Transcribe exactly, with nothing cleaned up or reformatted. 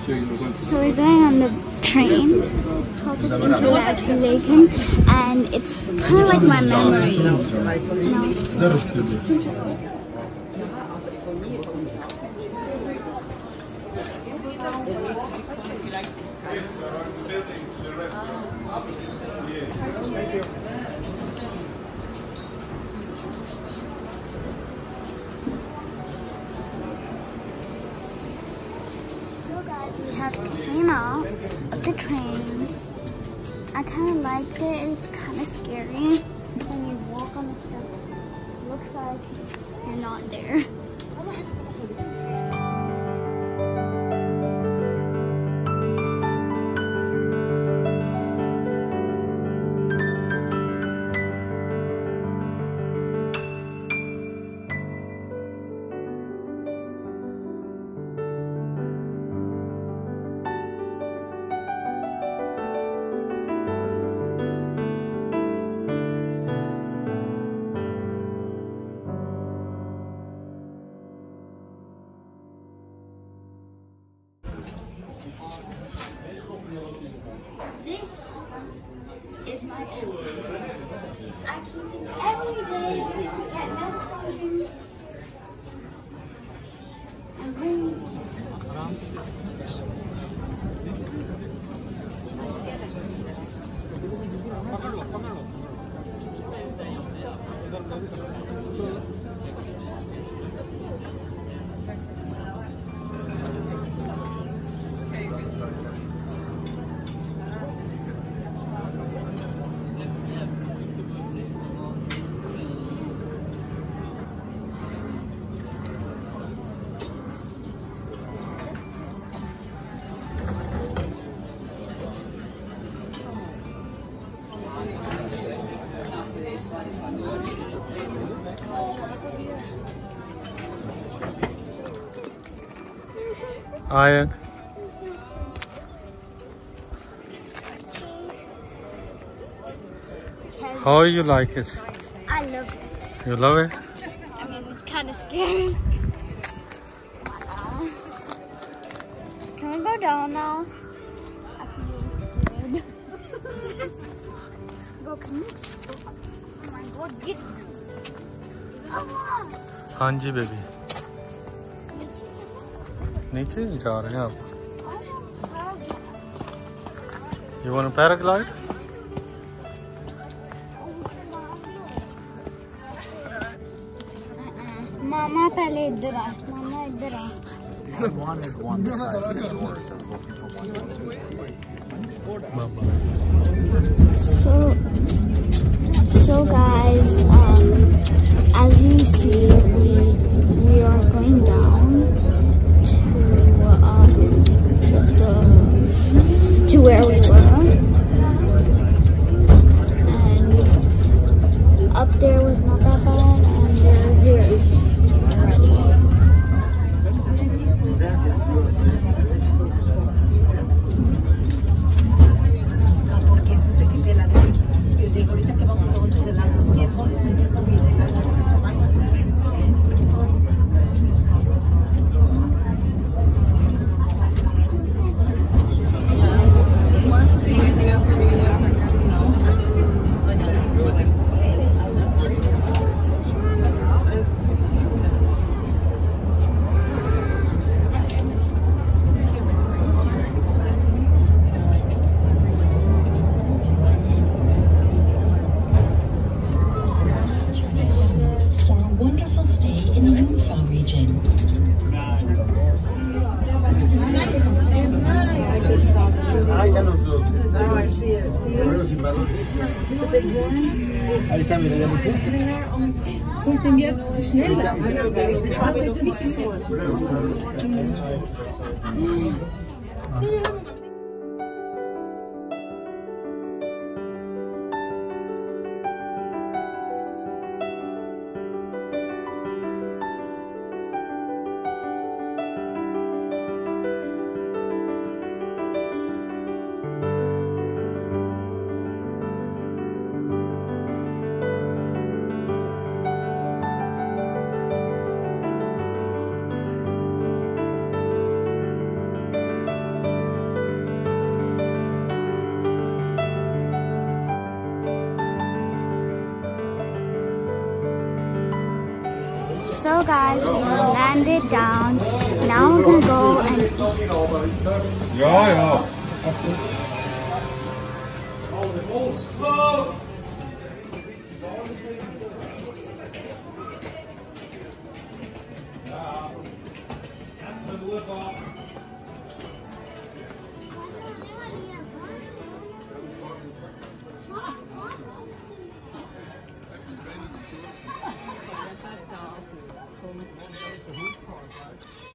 So we're going on the train called the Interlaken, and it's kind of like my memories. You know? So guys, we have came out of the train. I kind of liked it. It's kind of scary when you walk on the steps. It looks like you're not there. This is my pen. I keep it every day, get milk from him, and bring it. Ayat, how you like it? I love it. You love it? I mean, it's kind of scary. Can we go down now? I feel scared. Bro, can you? Oh my God, get. हाँ जी baby, नीचे ही जा रहे हैं आप. You want to paraglide? मामा पहले इधर आ. मामा इधर आ. I wanted one the size of yours. I was looking for one. So, so guys, um, as you see, we we are going down to um the to where we were, and up there was not that bad, and we're here already. Ahí está, mira, ya viste. Soll den wir schneller? So guys, we landed down. Now we're gonna go and eat. Ja, ja. Lift off